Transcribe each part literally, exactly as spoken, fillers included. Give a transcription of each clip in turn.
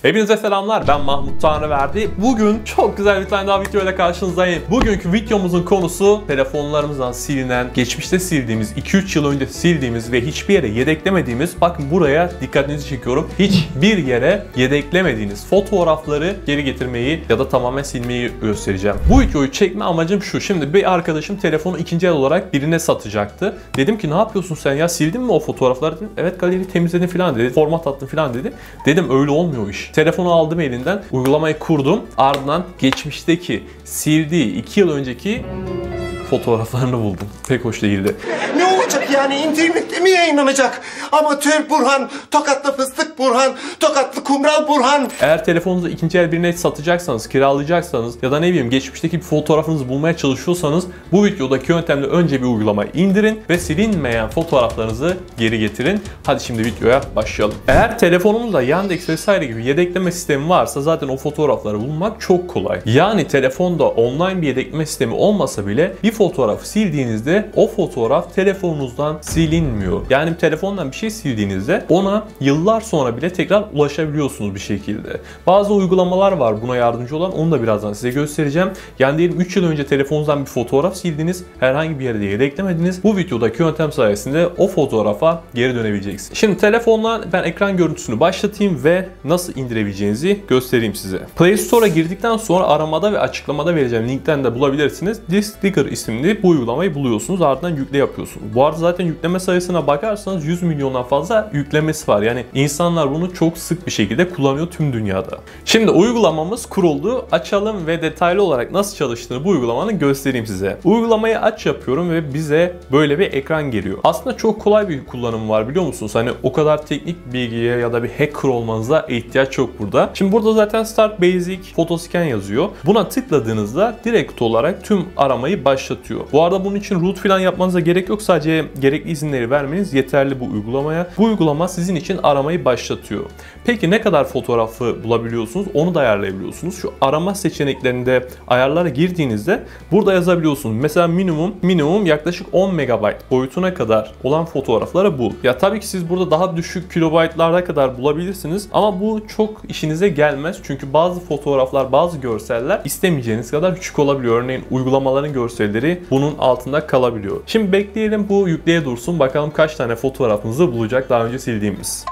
Hepinize selamlar, ben Mahmut Tanrıverdi. Bugün çok güzel bir tane daha video ile karşınızdayım. Bugünkü videomuzun konusu telefonlarımızdan silinen, geçmişte sildiğimiz, iki üç yıl önce sildiğimiz ve hiçbir yere yedeklemediğimiz, bakın buraya dikkatinizi çekiyorum, hiçbir yere yedeklemediğiniz fotoğrafları geri getirmeyi ya da tamamen silmeyi göstereceğim. Bu videoyu çekme amacım şu: şimdi bir arkadaşım telefonu ikinci el olarak birine satacaktı. Dedim ki ne yapıyorsun sen ya, sildin mi o fotoğrafları? Dedim, evet galeri temizledim falan dedi, format attım falan dedi. Dedim öyle olmuyor iş. Telefonu aldım elinden, uygulamayı kurdum. Ardından geçmişteki sildiği iki yıl önceki fotoğraflarını buldum. Pek hoş değildi. Ne olacak yani, internette mi yayınlanacak? Amatör Burhan, Tokatlı Fıstık Burhan, Tokatlı Kumral Burhan. Eğer telefonunuzu ikinci el birine satacaksanız, kiralayacaksanız ya da ne bileyim geçmişteki bir fotoğrafınızı bulmaya çalışıyorsanız bu videodaki yöntemle önce bir uygulamayı indirin ve silinmeyen fotoğraflarınızı geri getirin. Hadi şimdi videoya başlayalım. Eğer telefonumuzda Yandex vesaire gibi yedekleme sistemi varsa zaten o fotoğrafları bulmak çok kolay. Yani telefonda online bir yedekleme sistemi olmasa bile bir fotoğrafı sildiğinizde o fotoğraf telefonunuzdan silinmiyor. Yani telefondan bir şey sildiğinizde ona yıllar sonra bile tekrar ulaşabiliyorsunuz bir şekilde. Bazı uygulamalar var buna yardımcı olan, onu da birazdan size göstereceğim. Yani diyelim üç yıl önce telefonunuzdan bir fotoğraf sildiniz, herhangi bir yerde yedeklemediniz. Bu videodaki yöntem sayesinde o fotoğrafa geri dönebileceksiniz. Şimdi telefonla ben ekran görüntüsünü başlatayım ve nasıl indirebileceğinizi göstereyim size. Play Store'a girdikten sonra aramada ve açıklamada vereceğim linkten de bulabilirsiniz. Disk Digger isimli bu uygulamayı buluyorsunuz, ardından yükle yapıyorsunuz. Bu arada zaten yükleme sayısına bakarsanız yüz milyondan fazla yüklemesi var. Yani insanlar bunu çok sık bir şekilde kullanıyor tüm dünyada. Şimdi uygulamamız kuruldu. Açalım ve detaylı olarak nasıl çalıştığını bu uygulamanın göstereyim size. Uygulamayı aç yapıyorum ve bize böyle bir ekran geliyor. Aslında çok kolay bir kullanımı var, biliyor musunuz? Hani o kadar teknik bilgiye ya da bir hacker olmanıza ihtiyaç yok burada. Şimdi burada zaten Start Basic Photoscan yazıyor. Buna tıkladığınızda direkt olarak tüm aramayı başlatıyor. Bu arada bunun için root falan yapmanıza gerek yok. Sadece gerekli izinleri vermeniz yeterli bu uygulamaya. Bu uygulama sizin için aramayı başlatıyor. Peki ne kadar fotoğrafı bulabiliyorsunuz? Onu da ayarlayabiliyorsunuz. Şu arama seçeneklerinde ayarlara girdiğinizde burada yazabiliyorsunuz. Mesela minimum minimum yaklaşık on megabayt boyutuna kadar olan fotoğrafları bul. Ya tabii ki siz burada daha düşük kilobaytlarda kadar bulabilirsiniz ama bu çok işinize gelmez. Çünkü bazı fotoğraflar, bazı görseller istemeyeceğiniz kadar küçük olabiliyor. Örneğin uygulamaların görselleri bunun altında kalabiliyor. Şimdi bekleyelim bu yükleye dursun. Bakalım kaç tane fotoğrafımızı bulacak daha önce sildiğimiz.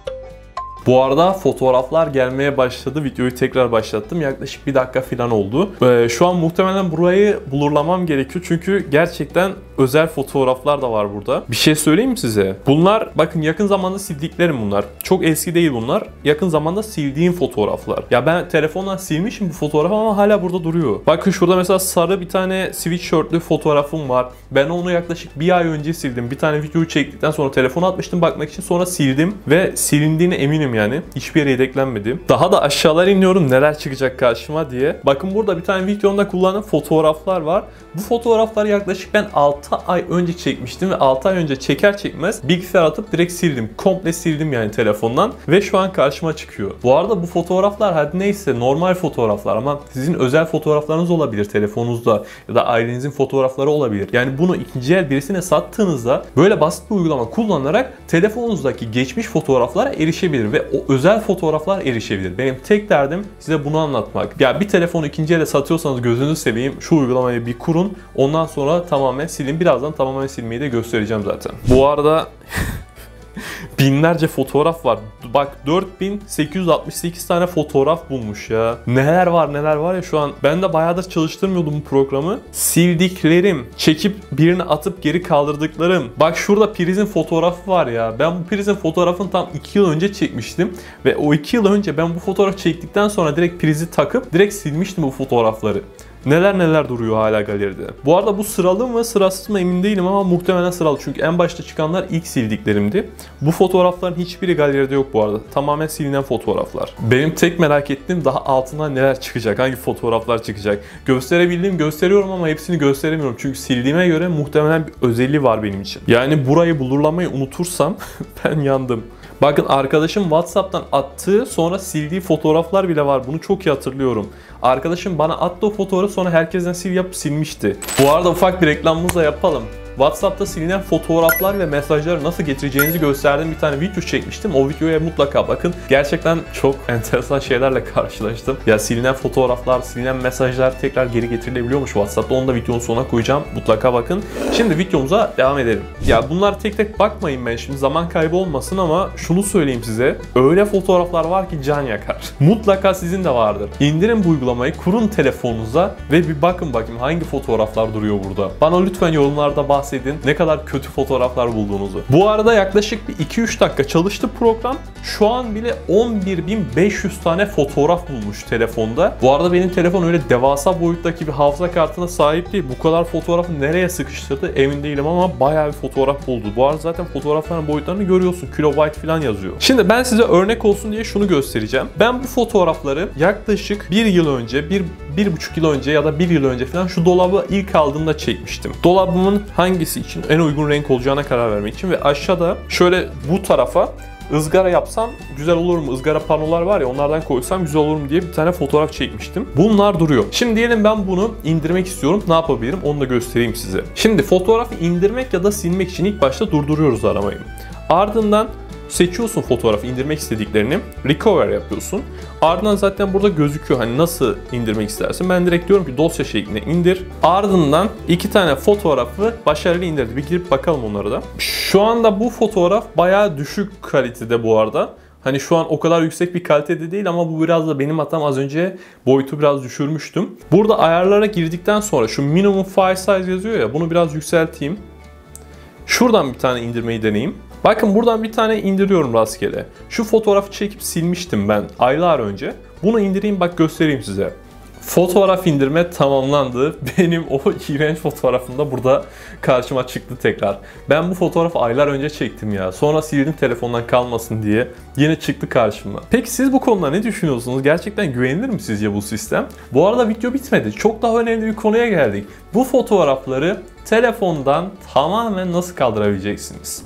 Bu arada fotoğraflar gelmeye başladı. Videoyu tekrar başlattım. Yaklaşık bir dakika falan oldu. Ee, şu an muhtemelen burayı blurlamam gerekiyor. Çünkü gerçekten özel fotoğraflar da var burada. Bir şey söyleyeyim mi size? Bunlar bakın yakın zamanda sildiklerim bunlar. Çok eski değil bunlar. Yakın zamanda sildiğim fotoğraflar. Ya ben telefondan silmişim bu fotoğrafı ama hala burada duruyor. Bakın şurada mesela sarı bir tane sweatshirtlü fotoğrafım var. Ben onu yaklaşık bir ay önce sildim. Bir tane videoyu çektikten sonra telefona atmıştım bakmak için. Sonra sildim ve silindiğine eminim yani. Hiçbir yere yedeklenmedi. Daha da aşağılara iniyorum neler çıkacak karşıma diye. Bakın burada bir tane videomda kullandığım fotoğraflar var. Bu fotoğrafları yaklaşık ben altı ay önce çekmiştim ve altı ay önce çeker çekmez bilgisayar atıp direkt sildim. Komple sildim yani telefondan ve şu an karşıma çıkıyor. Bu arada bu fotoğraflar hadi neyse normal fotoğraflar ama sizin özel fotoğraflarınız olabilir telefonunuzda ya da ailenizin fotoğrafları olabilir. Yani bunu ikinci el birisine sattığınızda böyle basit bir uygulama kullanarak telefonunuzdaki geçmiş fotoğraflara erişebilir ve o özel fotoğraflar erişebilir. Benim tek derdim size bunu anlatmak. Ya bir telefonu ikinci ele satıyorsanız gözünüzü seveyim şu uygulamayı bir kurun. Ondan sonra tamamen silin. Birazdan tamamen silmeyi de göstereceğim zaten. Bu arada binlerce fotoğraf var. Bak dört bin sekiz yüz altmış sekiz tane fotoğraf bulmuş ya. Neler var neler var ya şu an. Ben de bayağıdır çalıştırmıyordum bu programı. Sildiklerim, çekip birine atıp geri kaldırdıklarım. Bak şurada prizin fotoğrafı var ya. Ben bu prizin fotoğrafını tam iki yıl önce çekmiştim. Ve o iki yıl önce ben bu fotoğrafı çektikten sonra direkt prizi takıp direkt silmiştim bu fotoğrafları. Neler neler duruyor hala galeride. Bu arada bu sıralı mı sırasız mı emin değilim ama muhtemelen sıralı. Çünkü en başta çıkanlar ilk sildiklerimdi. Bu fotoğrafların hiçbiri galeride yok bu arada. Tamamen silinen fotoğraflar. Benim tek merak ettiğim daha altından neler çıkacak, hangi fotoğraflar çıkacak. Gösterebildiğim gösteriyorum ama hepsini gösteremiyorum. Çünkü sildiğime göre muhtemelen bir özelliği var benim için. Yani burayı blurlamayı unutursam ben yandım. Bakın arkadaşım WhatsApp'tan attığı sonra sildiği fotoğraflar bile var. Bunu çok iyi hatırlıyorum. Arkadaşım bana attı o fotoğrafı sonra herkesten sil yapıp silmişti. Bu arada ufak bir reklamımızı da yapalım. WhatsApp'ta silinen fotoğraflar ve mesajları nasıl getireceğinizi gösterdiğim bir tane video çekmiştim. O videoya mutlaka bakın. Gerçekten çok enteresan şeylerle karşılaştım. Ya silinen fotoğraflar, silinen mesajlar tekrar geri getirilebiliyormuş WhatsApp'ta. Onu da videonun sonuna koyacağım. Mutlaka bakın. Şimdi videomuza devam edelim. Ya bunlar tek tek bakmayın ben şimdi, zaman kaybı olmasın ama şunu söyleyeyim size. Öyle fotoğraflar var ki can yakar. Mutlaka sizin de vardır. İndirin bu uygulamayı, kurun telefonunuza ve bir bakın bakayım hangi fotoğraflar duruyor burada. Bana lütfen yorumlarda bahsedin ne kadar kötü fotoğraflar bulduğunuzu. Bu arada yaklaşık bir iki üç dakika çalıştı program. Şu an bile on bir bin beş yüz tane fotoğraf bulmuş telefonda. Bu arada benim telefon öyle devasa boyuttaki bir hafıza kartına sahip değil. Bu kadar fotoğrafı nereye sıkıştırdı emin değilim ama bayağı bir fotoğraf buldu. Bu arada zaten fotoğrafların boyutlarını görüyorsun. Kilobyte falan yazıyor. Şimdi ben size örnek olsun diye şunu göstereceğim. Ben bu fotoğrafları yaklaşık bir yıl önce, bir, bir buçuk yıl önce ya da bir yıl önce falan şu dolabı ilk aldığımda çekmiştim. Dolabımın hangisi için en uygun renk olacağına karar vermek için ve aşağıda şöyle bu tarafa ızgara yapsam güzel olur mu? Izgara panolar var ya, onlardan koysam güzel olur mu diye bir tane fotoğraf çekmiştim. Bunlar duruyor. Şimdi diyelim ben bunu indirmek istiyorum. Ne yapabilirim? Onu da göstereyim size. Şimdi fotoğrafı indirmek ya da silmek için ilk başta durduruyoruz aramayı. Ardından seçiyorsun fotoğrafı indirmek istediklerini. Recover yapıyorsun. Ardından zaten burada gözüküyor hani nasıl indirmek istersin. Ben direkt diyorum ki dosya şeklinde indir. Ardından iki tane fotoğrafı başarılı indirdi. Bir girip bakalım onlara da. Şu anda bu fotoğraf bayağı düşük kalitede bu arada. Hani şu an o kadar yüksek bir kalitede değil ama bu biraz da benim hatam, az önce boyutu biraz düşürmüştüm. Burada ayarlara girdikten sonra şu minimum file size yazıyor ya, bunu biraz yükselteyim. Şuradan bir tane indirmeyi deneyeyim. Bakın buradan bir tane indiriyorum rastgele. Şu fotoğrafı çekip silmiştim ben aylar önce. Bunu indireyim, bak göstereyim size. Fotoğraf indirme tamamlandı. Benim o iğrenç fotoğrafım da burada karşıma çıktı tekrar. Ben bu fotoğrafı aylar önce çektim ya. Sonra sildim telefondan kalmasın diye. Yine çıktı karşıma. Peki siz bu konuda ne düşünüyorsunuz? Gerçekten güvenilir mi sizce bu sistem? Bu arada video bitmedi. Çok daha önemli bir konuya geldik. Bu fotoğrafları telefondan tamamen nasıl kaldırabileceksiniz?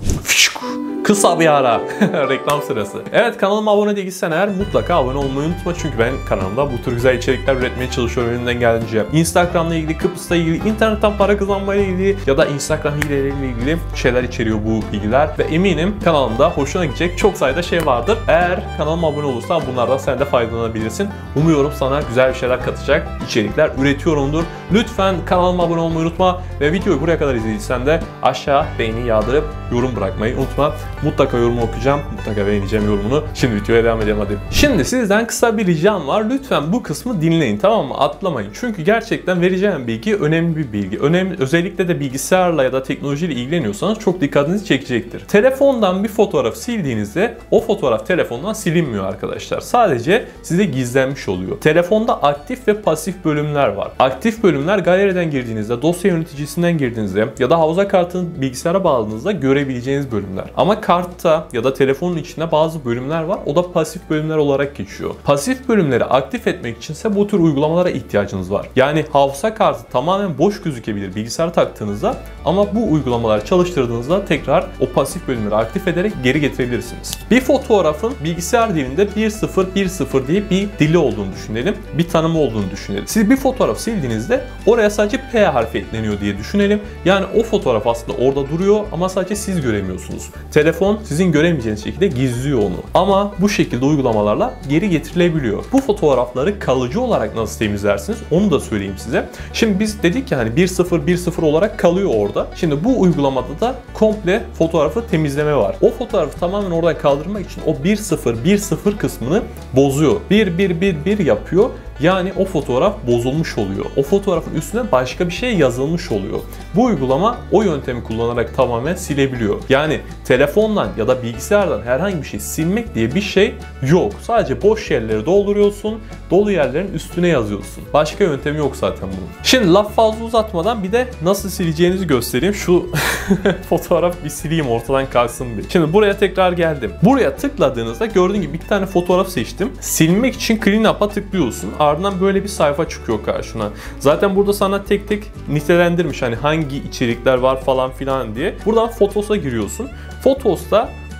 Kısa bir ara. Reklam sırası. Evet, kanalıma abone değilsen eğer mutlaka abone olmayı unutma. Çünkü ben kanalımda bu tür güzel içerikler üretmeye çalışıyorum elimden geldiğince. Instagram'la ilgili, Kıbrıs'la ilgili, internetten para kazanmayla ilgili ya da Instagram hileleriyle ilgili şeyler içeriyor bu bilgiler. Ve eminim kanalımda hoşuna gidecek çok sayıda şey vardır. Eğer kanalıma abone olursan bunlardan sen de faydalanabilirsin. Umuyorum sana güzel bir şeyler katacak içerikler üretiyorumdur. Lütfen kanalıma abone olmayı unutma ve videoyu buraya kadar izlediysen de aşağı beğeni yağdırıp yorum bırakmayı unutma. Mutlaka yorumu okuyacağım. Mutlaka beğeneceğim yorumunu. Şimdi videoya devam edelim hadi. Şimdi sizden kısa bir ricam var. Lütfen bu kısmı dinleyin, tamam mı? Atlamayın. Çünkü gerçekten vereceğim bilgi önemli bir bilgi. Önemli, özellikle de bilgisayarla ya da teknolojiyle ilgileniyorsanız çok dikkatinizi çekecektir. Telefondan bir fotoğraf sildiğinizde o fotoğraf telefondan silinmiyor arkadaşlar. Sadece size gizlenmiş oluyor. Telefonda aktif ve pasif bölümler var. Aktif bölümler galeriden girdiğinizde, dosya yöneticisinden girdiğinizde ya da hafıza kartını bilgisayara bağladığınızda görebileceğiniz bölümler. Ama kartta ya da telefonun içinde bazı bölümler var. O da pasif bölümler olarak geçiyor. Pasif bölümleri aktif etmek içinse bu tür uygulamalara ihtiyacınız var. Yani hafıza kartı tamamen boş gözükebilir bilgisayara taktığınızda ama bu uygulamaları çalıştırdığınızda tekrar o pasif bölümleri aktif ederek geri getirebilirsiniz. Bir fotoğrafın bilgisayar dilinde bir sıfır bir sıfır diye bir dili olduğunu düşünelim. Bir tanımı olduğunu düşünelim. Siz bir fotoğraf sildiğinizde oraya sadece P harfi ekleniyor diye düşünelim. Yani o fotoğraf aslında orada duruyor ama sadece siz göremiyorsunuz. Telefon sizin göremeyeceğiniz şekilde gizliyor onu. Ama bu şekilde uygulamalarla geri getirilebiliyor. Bu fotoğrafları kalıcı olarak nasıl temizlersiniz onu da söyleyeyim size. Şimdi biz dedik ya hani bir sıfır bir sıfır olarak kalıyor orada. Şimdi bu uygulamada da komple fotoğrafı temizleme var. O fotoğrafı tamamen oradan kaldırmak için o bir sıfır bir sıfır kısmını bozuyor. bir bir bir bir yapıyor. Yani o fotoğraf bozulmuş oluyor. O fotoğrafın üstüne başka bir şey yazılmış oluyor. Bu uygulama o yöntemi kullanarak tamamen silebiliyor. Yani telefondan ya da bilgisayardan herhangi bir şey silmek diye bir şey yok. Sadece boş yerleri dolduruyorsun, dolu yerlerin üstüne yazıyorsun. Başka yöntemi yok zaten bunun. Şimdi laf fazla uzatmadan bir de nasıl sileceğinizi göstereyim. Şu fotoğraf bir sileyim, ortadan kalksın bir. Şimdi buraya tekrar geldim. Buraya tıkladığınızda gördüğün gibi bir tane fotoğraf seçtim. Silmek için Clean Up'a tıklıyorsun. Ardından böyle bir sayfa çıkıyor karşına. Zaten burada sana tek tek nitelendirmiş hani hangi içerikler var falan filan diye. Buradan Photos'a giriyorsun. Photos'ta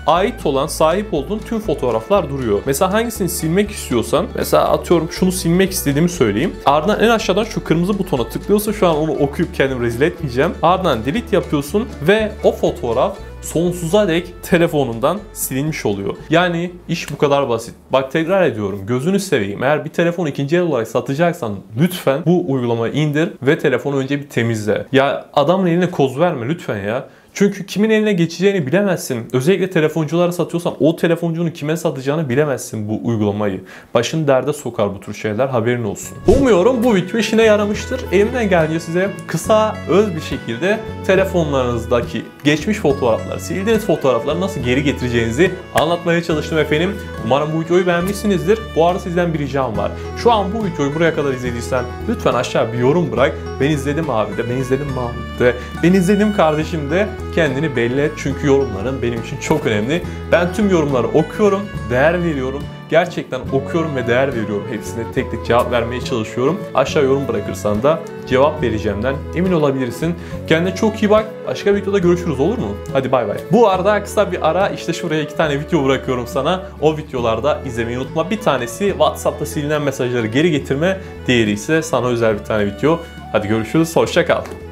ait olan, sahip olduğun tüm fotoğraflar duruyor. Mesela hangisini silmek istiyorsan, mesela atıyorum şunu silmek istediğimi söyleyeyim. Ardından en aşağıdan şu kırmızı butona tıklıyorsa, şu an onu okuyup kendimi rezil etmeyeceğim. Ardından delete yapıyorsun ve o fotoğraf sonsuza dek telefonundan silinmiş oluyor. Yani iş bu kadar basit. Bak tekrar ediyorum, gözünü seveyim. Eğer bir telefonu ikinci el olarak satacaksan lütfen bu uygulamayı indir ve telefonu önce bir temizle. Ya adamın eline koz verme lütfen ya. Çünkü kimin eline geçeceğini bilemezsin. Özellikle telefonculara satıyorsan o telefoncunun kime satacağını bilemezsin bu uygulamayı. Başını derde sokar bu tür şeyler, haberin olsun. Umuyorum bu video işine yaramıştır. Elimden geldiğince size kısa, öz bir şekilde telefonlarınızdaki geçmiş fotoğraflar, sildiğiniz fotoğrafları nasıl geri getireceğinizi anlatmaya çalıştım efendim. Umarım bu videoyu beğenmişsinizdir. Bu arada sizden bir ricam var. Şu an bu videoyu buraya kadar izlediysen lütfen aşağı bir yorum bırak. Ben izledim abi de, ben izledim Mahmut de, ben izledim kardeşim de. Kendini belli et çünkü yorumların benim için çok önemli. Ben tüm yorumları okuyorum, değer veriyorum. Gerçekten okuyorum ve değer veriyorum. Hepsine tek tek cevap vermeye çalışıyorum. Aşağı yorum bırakırsan da cevap vereceğimden emin olabilirsin. Kendine çok iyi bak. Başka bir videoda görüşürüz, olur mu? Hadi bay bay. Bu arada kısa bir ara, işte şuraya iki tane video bırakıyorum sana. O videolarda izlemeyi unutma. Bir tanesi WhatsApp'ta silinen mesajları geri getirme. Diğeri ise sana özel bir tane video. Hadi görüşürüz. Hoşça kal.